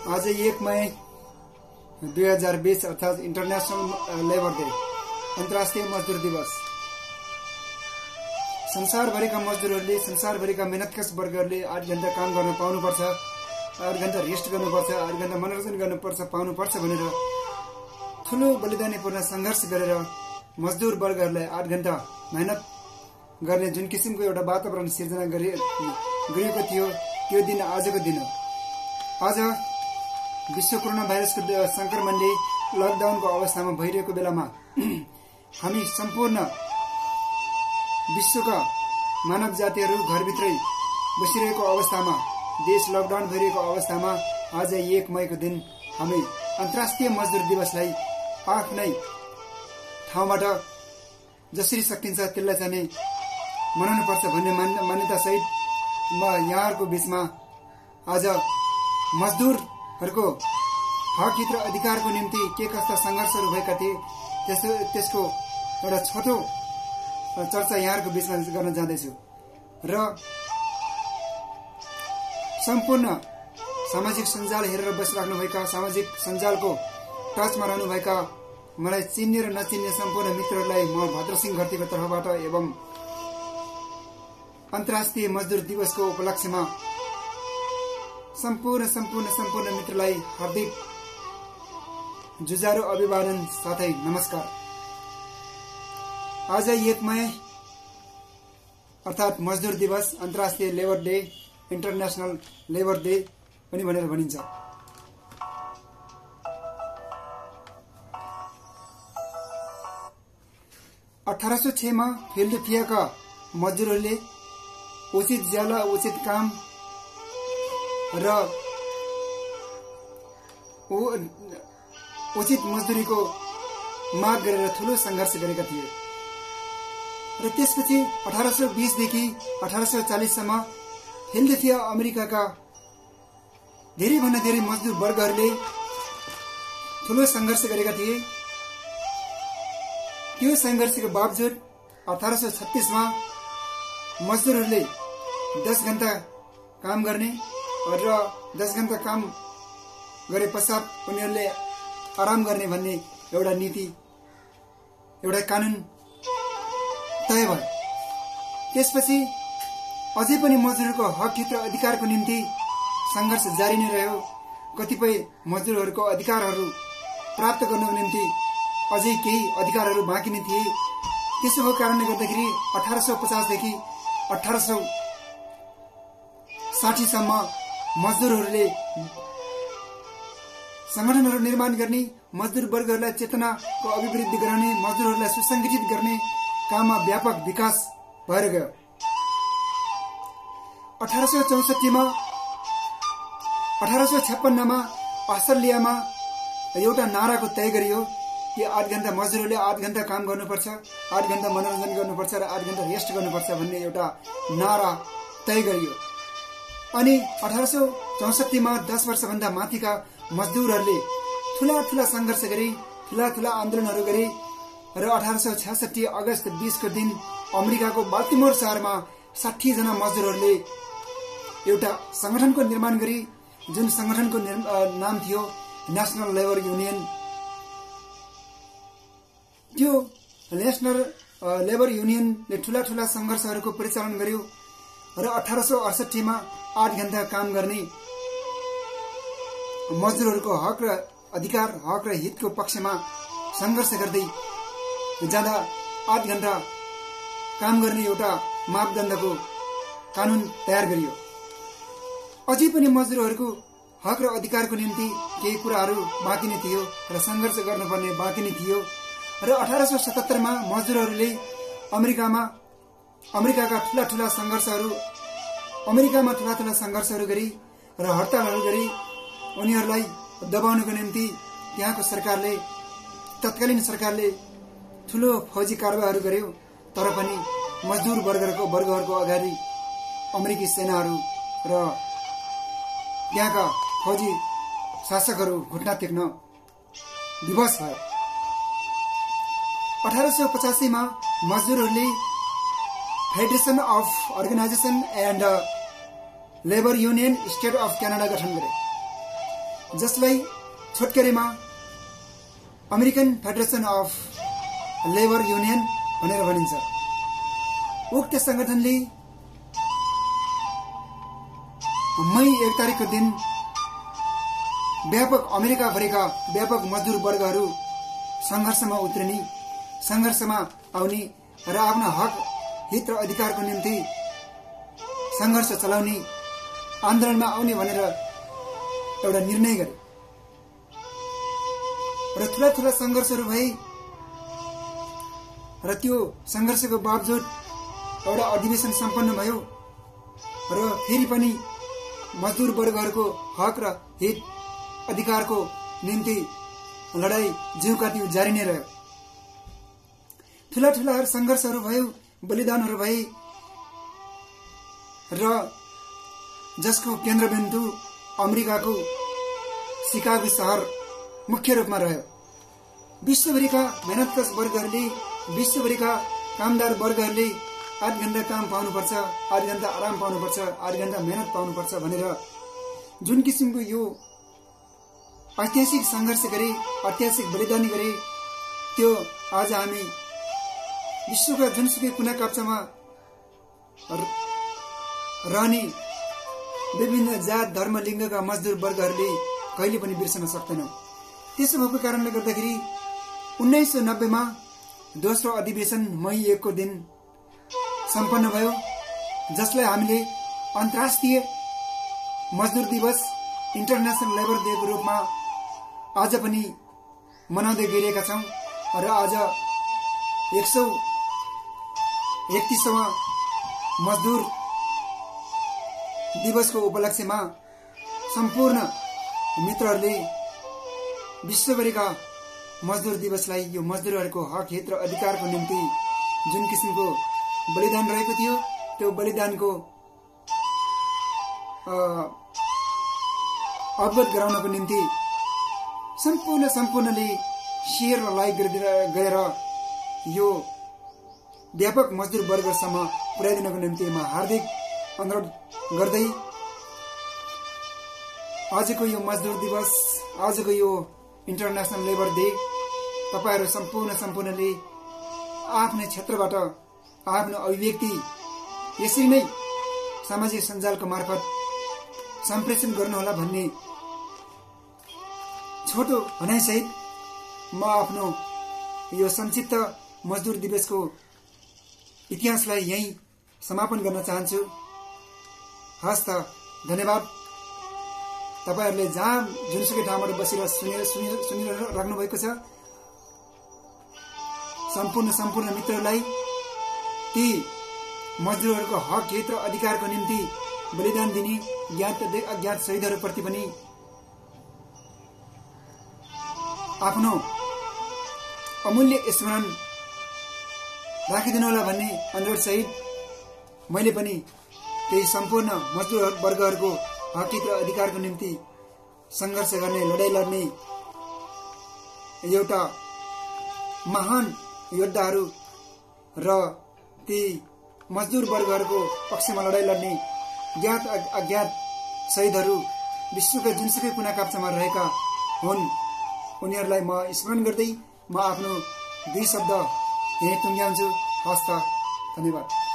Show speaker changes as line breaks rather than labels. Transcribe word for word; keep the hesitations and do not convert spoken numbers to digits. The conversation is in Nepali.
आज एक मई दुई हजार बीस अर्थात इंटरनेशनल लेबर डे, अंतर्राष्ट्रीय मजदूर दिवस। संसारभरिका मजदूरहरूले, संसारभरिका मेहनतकश वर्गहरूले आठ घण्टा काम गर्न पाउनुपर्छ, आठ घण्टा रेस्ट गर्नुपर्छ, आठ घण्टा मनोरञ्जन गर्नुपर्छ पाउनुपर्छ भनेर ठुलो बलिदानीपूर्ण सङ्घर्ष गरेर मजदूर वर्गहरूलाई आठ घण्टा मेहनत गर्ने जुन किसिमको एउटा वातावरण सिर्जना गरिएको थियो, त्यो दिन आजको दिन हो। आज विश्व कोरोना भाइरसको संक्रमणले लकडाउनको अवस्थामा भइरहेको बेलामा हामी सम्पूर्ण विश्वका मानव जातिहरू घरभित्रै बसिरहेको अवस्थामा, देश लकडाउन भइरहेको अवस्थामा आज एक मईको दिन हामी अन्तर्राष्ट्रिय मजदूर दिवसलाई आफ्नै ठाउँबाट जसरी सकिन्छ त्यसलाई चाहिँ मनाउनुपर्छ भन्ने मान्यतासहित म यहाँहरूको बीचमा आज मजदूरहरूको हक हित र अधिकारको निम्ति के कस्ता सङ्घर्षहरू भएका थिए त्यसो त्यसको एउटा छोटो चर्चा यहाँहरूको बीचमा गर्न जाँदैछु। र सम्पूर्ण सामाजिक सञ्जाल हेरेर बसिराख्नुभएका, सामाजिक सञ्जालको टचमा रहनुभएका मलाई चिन्ने र नचिन्ने सम्पूर्ण मित्रहरूलाई म भद्रसिंह घरतीको तर्फबाट एवं अन्तर्राष्ट्रिय मजदूर दिवसको उपलक्ष्यमा सम्पूर्ण सम्पूर्ण सम्पूर्ण मित्रलाई हार्दिक जुझारो अभिवादन साथै नमस्कार। आज एक मई अर्थात मजदूर दिवस, अन्तर्राष्ट्रिय labour day, international labour day पनि भनेर भनिन्छ। अठारह सौ छह मा फिल्डफियाका मजदूरहरूले उचित ज्याला, उचित काम र उचित मजदुरीको माग गरेर ठूलो सङ्घर्ष गरेका थिए। र त्यसपछि अठारह सौ बीस देखि अठारह सौ चालीस सम्म फिल्डफिया अमेरिकाका धेरैभन्दा धेरै मजदुर वर्गहरूले ठूलो सङ्घर्ष गरेका थिए। त्यो सङ्घर्षको बावजुद अठारह सौ छत्तीसमा मजदुरहरूले दस घण्टा काम गर्ने र दस घण्टा काम गरे पश्चात उनीहरूले आराम गर्ने भन्ने एउटा नीति, एउटा कानून तय भयो। त्यसपछि अझै पनि मजदुरको हक हित र अधिकारको निम्ति सङ्घर्ष जारी नै रह्यो। कतिपय मजदुरहरूको अधिकारहरू प्राप्त गर्नको निम्ति अझै केही अधिकारहरू बाँकी नै थिए। त्यसो भएको कारणले गर्दाखेरि अठारह सौ पचासदेखि अठारह सौ साठीसम्म मजदुरहरूले संगठनहरू निर्माण गर्ने, मजदुर वर्गहरूलाई चेतनाको अभिवृद्धि गराउने, मजदुरहरूलाई सुसंगठित गर्ने काममा व्यापक विकास भएर गयो। अठारह सौ चौसठीमा अठारह सौ छप्पन्नमा अस्ट्रेलियामा एउटा नाराको तय गरियो कि आठ घण्टा मजदुरहरूले आठ घण्टा काम गर्नुपर्छ, आठ घण्टा मनोरञ्जन गर्नुपर्छ र आठ घण्टा रेस्ट गर्नुपर्छ भन्ने एउटा नारा तय गरियो। अनि अठारह सौ चौसठीमा दस वर्षभन्दा माथिका मजदुरहरूले ठुला ठुला सङ्घर्ष गरे, ठुला ठुला आन्दोलनहरू गरे र अठारह सौ छ्यासठी अगस्त बीसको दिन अमेरिकाको बाल्टिमोर शहरमा साठी जना मजदुरहरूले एउटा संगठनको निर्माण गरी, जुन संगठनको नाम थियो नेशनल लेबर युनियन। त्यो नेशनल लेबर युनियनले ठुला ठुला सङ्घर्षहरूको परिचालन गर्यो र अठारह सौ अडसठीमा आठ घण्टा काम गर्ने मजदुरहरूको हक र अधिकार, हक र हितको पक्षमा सङ्घर्ष गर्दै जाँदा आठ घण्टा काम गर्ने एउटा मापदण्डको कानून तयार गरियो। अझै पनि मजदुरहरूको हक र अधिकारको निम्ति केही कुराहरू बाँकी नै थियो र सङ्घर्ष गर्नुपर्ने बाँकी नै थियो। र अठारह सौ सतहत्तरमा मजदुरहरूले अमेरिकामा अमेरिकाका ठुला ठुला सङ्घर्षहरू अमेरिकामा ठुला ठुला सङ्घर्षहरू गरी र हडतालहरू गरी उनीहरूलाई दबाउनको निम्ति त्यहाँको सरकारले, तत्कालीन सरकारले ठुलो फौजी कारबाहीहरू गर्यो। तर पनि मजदुर वर्गहरूको वर्गहरूको अगाडि अमेरिकी सेनाहरू र त्यहाँका फौजी शासकहरू घुट्ना टेक्न विवश भयो। अठारह सौ पचासीमा मजदुरहरूले federation of organisation and labour union state of Canada गठन गरे। जसलाई छोटकरीमा American federation of labour union भनेर भनिन्छ। उक्त संगठनले मई एक तारिकको दिन व्यापक अमेरिकाभरिका व्यापक मजदुर वर्गहरू संघर्षमा उत्रिने, संघर्षमा आउने र आफ्नो हक हित र अधिकारको निम्ति संघर्ष चलाउने, आन्दोलनमा आउने भनेर एउटा निर्णय गरे र ठूला ठूला संघर्षहरू भए र त्यो संघर्षको बावजुद एउटा अधिवेशन सम्पन्न भयो र फेरि पनि मजदुर वर्गहरूको हक र हित अधिकारको निम्ति लडाई जीवकाटी जारी नै रह्यो। ठूला ठूला संघर्षहरू भयो, बलिदानहरू भए र जसको केन्द्रबिन्दु अमेरिकाको शिकागो शहर मुख्य रूपमा रह्यो। विश्वभरिका मेहनतकश वर्गहरूले, विश्वभरिका कामदार वर्गहरूले आठ घण्टा काम पाउनुपर्छ, आठ घण्टा आराम पाउनुपर्छ, आठ घण्टा मेहनत पाउनुपर्छ भनेर जुन किसिमको यो ऐतिहासिक संघर्ष गरे, ऐतिहासिक बलिदान गरे, त्यो आज हामी विश्वका जुनसुकै कुना काप्चामा रहने विभिन्न जात धर्म लिङ्गका मजदुर वर्गहरूले कहिले पनि बिर्सन सक्दैनौं। त्यसो भएको कारणले गर्दाखेरि उन्नाइस सय नब्बेमा दोस्रो अधिवेशन मई एकको दिन सम्पन्न भयो, जसलाई हामीले अन्तर्राष्ट्रिय मजदुर दिवस, इन्टरनेशनल लेबर डेको रूपमा आज पनि मनाउँदै गइरहेका छौं र आज एक सौ एकतीसौं मजदुर दिवसको उपलक्ष्यमा सम्पूर्ण मित्रहरूले विश्वभरिका मजदुर दिवसलाई यो मजदुरहरूको हक हित र अधिकारको निम्ति जुन किसिमको बलिदान रहेको थियो त्यो बलिदानको अवगत गराउनको निम्ति सम्पूर्ण सम्पूर्णले शेयर र लाइक गरेर यो व्यापक मजदुर वर्गसम्म पुर्याइदिनको निम्ति म हार्दिक अनुरोध गर्दै आजको यो मजदुर दिवस, आजको यो इन्टरनेशनल लेबर डे तपाईहरु सम्पूर्ण सम्पूर्णले आफ्नो क्षेत्रबाट आफ्नो अभिव्यक्ति यसरी नै सामाजिक सञ्जालको मार्फत सम्प्रेषण गर्नुहोला भन्ने छोटो भनाइसहित म आफ्नो यो संक्षिप्त मजदुर दिवसको इतिहासलाई यही समापन गर्न चाहन्छु। हस् त, धन्यवाद। तपाईहरुले जहाँ जुनसुकै ठाउँबाट बसेर सुनिराख्नु भएको छ, सम्पूर्ण सम्पूर्ण मित्रहरूलाई ती मजदुरहरूको हक हित र अधिकारको निम्ति बलिदान दिने ज्ञात अज्ञात शहीदहरूप्रति पनि आफ्नो अमूल्य स्मरण राखिदिनुहोला भन्ने अनुरोध सहित मैले पनि त्यही सम्पूर्ण मजदुर वर्गहरूको हक हित र अधिकारको निम्ति संघर्ष गर्ने, लडाई लड्ने एउटा महान योद्धाहरू र ती मजदुर वर्गहरूको पक्षमा लडाई लड्ने ज्ञात अज्ञात शहीदहरू विश्वका जुनसुकै कुना काप्चामा रहेका हुन्, उनीहरूलाई म स्मरण गर्दै म आफ्नो दुई शब्द यही टुङ्ग्याउँछु। हस्त, धन्यवाद।